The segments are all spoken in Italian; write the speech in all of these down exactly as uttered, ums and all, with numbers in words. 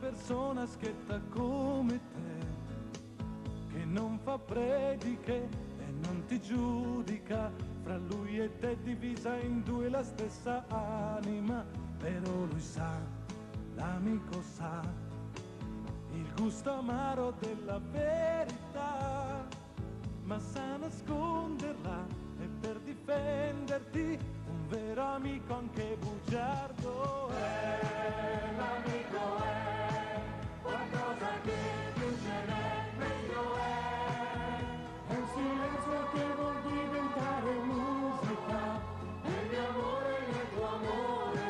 persona schietta come te, che non fa prediche e non ti giudica, fra lui e te divisa in due la stessa anima, però lui sa, l'amico sa, il gusto amaro della verità, ma sa nasconderla e per difenderti un vero amico anche bugiardo è. L'amico è qualcosa che più ce n'è, meglio è. È un silenzio che vuol diventare musica, e il mio amore il tuo amore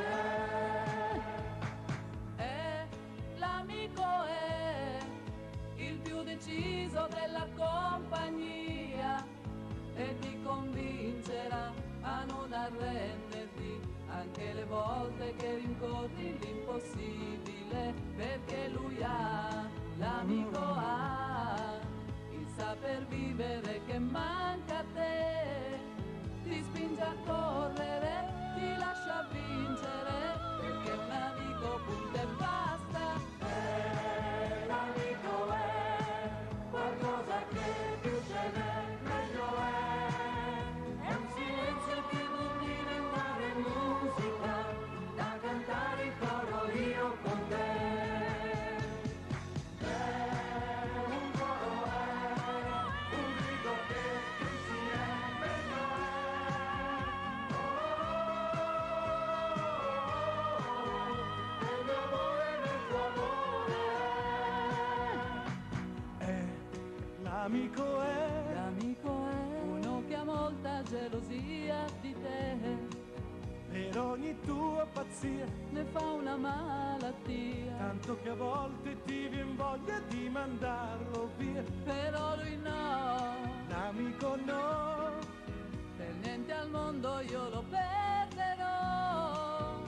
è. È l'amico è il più deciso della compagnia e ti convincerà a non arrenderti anche le volte che rincorri l'impossibile, perché lui ha, l'amico ha il saper vivere che manca a te, ti spinge a correre, ti lascia vincere, perché un amico punta e basta. Eh, l'amico è qualcosa che più ce n'è, meglio è. È un silenzio che vuol diventare musica, da cantare in coro io con te. È un coro, è un grido che più si è, meglio è. Oh, oh, oh, oh, e il mio amore nel tuo amore è. È l'amico è, L'amico è uno che ha molta gelosia di te, per ogni tua pazzia, ne fa una malattia, tanto che a volte ti vien voglia di mandarlo via. però lui no, L'amico no, per niente al mondo io lo perderò,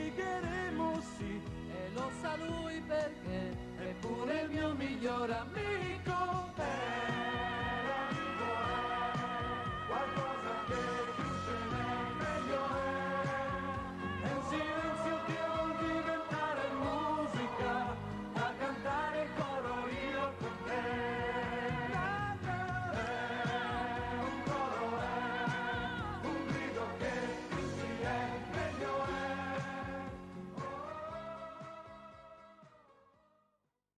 litigheremo sì, e lo sa lui perché è pure il mio miglior amico.